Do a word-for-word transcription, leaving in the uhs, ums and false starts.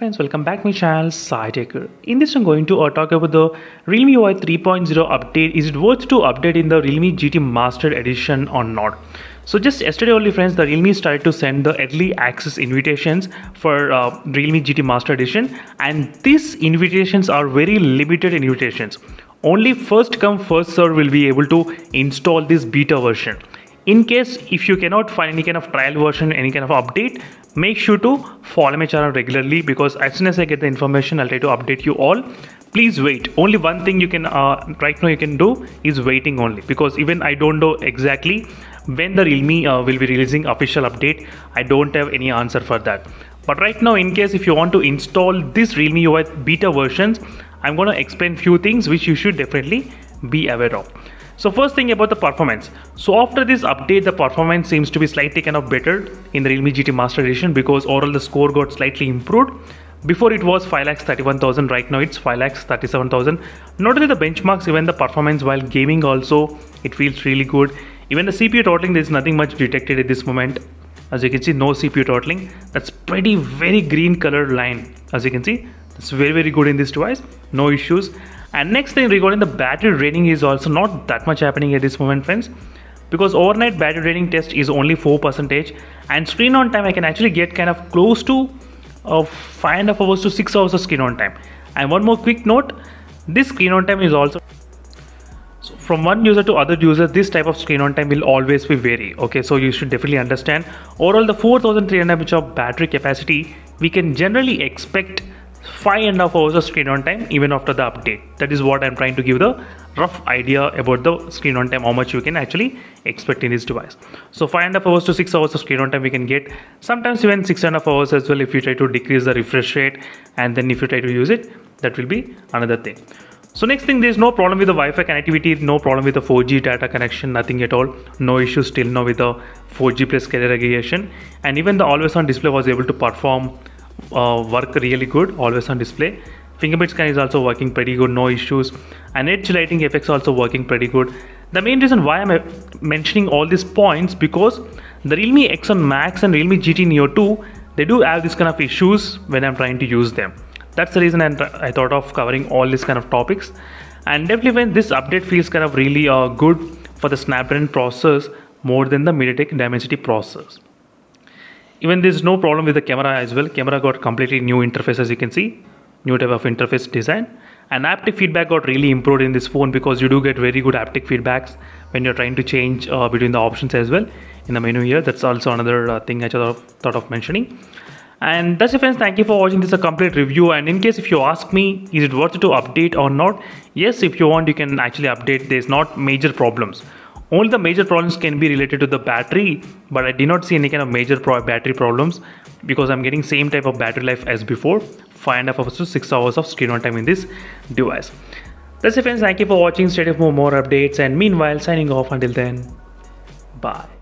friends, welcome back to my channel SciTaker. In this I'm going to uh, talk about the Realme U I three point oh update. Is it worth to update in the Realme G T Master Edition or not? So just yesterday only friends, the Realme started to send the early access invitations for uh, Realme G T Master Edition, and these invitations are very limited invitations. Only first come first serve will be able to install this beta version. In case if you cannot find any kind of trial version, any kind of update, make sure to follow my channel regularly, because as soon as I get the information, I'll try to update you all. Please wait. Only one thing you can uh, right now you can do is waiting only, because even I don't know exactly when the Realme uh, will be releasing official update. I don't have any answer for that. But right now, in case if you want to install this Realme U I beta versions, I'm going to explain few things which you should definitely be aware of. So first thing about the performance. So after this update, the performance seems to be slightly kind of better in the Realme G T Master Edition, because overall the score got slightly improved. Before it was five lakh thirty-one thousand, right now it's five lakh thirty-seven thousand. Not only the benchmarks, even the performance while gaming also, it feels really good. Even the C P U throttling, there's nothing much detected at this moment. As you can see, no C P U throttling. That's pretty very green color line. As you can see, it's very very good in this device, no issues. And next thing regarding the battery draining is also not that much happening at this moment friends, because overnight battery draining test is only four percent, and screen on time I can actually get kind of close to uh, five and a half hours to six hours of screen on time. And one more quick note, this screen on time is also, so from one user to other user, this type of screen on time will always be vary. Okay, so you should definitely understand. Overall, the four thousand three hundred mAh of battery capacity, we can generally expect five and a half hours of screen on time even after the update. That is what I'm trying to give the rough idea about the screen on time, how much you can actually expect in this device. So five and a half hours to six hours of screen on time we can get, sometimes even six and a half hours as well if you try to decrease the refresh rate, and then if you try to use it, that will be another thing. So next thing, there is no problem with the Wi-Fi connectivity, no problem with the four G data connection, nothing at all. No issues till now with the four G plus carrier aggregation, and even the always on display was able to perform Uh, work really good, always on display. Fingerprint scan is also working pretty good, no issues, and edge lighting effects also working pretty good. The main reason why I'm mentioning all these points, because the Realme X one Max and Realme G T Neo two, they do have this kind of issues when I'm trying to use them. That's the reason I thought of covering all these kind of topics. And definitely when this update feels kind of really uh, good for the Snapdragon processors more than the MediaTek Dimensity processors. Even there's no problem with the camera as well. Camera got completely new interface, as you can see, new type of interface design, and haptic feedback got really improved in this phone, because you do get very good haptic feedbacks when you're trying to change uh, between the options as well in the menu here. That's also another uh, thing I thought of, thought of mentioning. And that's it friends, thank you for watching this a complete review. And in case if you ask me, is it worth it to update or not? Yes, if you want, you can actually update. There's not major problems. Only the major problems can be related to the battery, but I did not see any kind of major pro battery problems, because I'm getting same type of battery life as before, five and a half hours to six hours of screen on time in this device. That's it friends, thank you for watching. Stay tuned for more updates, and meanwhile signing off. Until then, bye.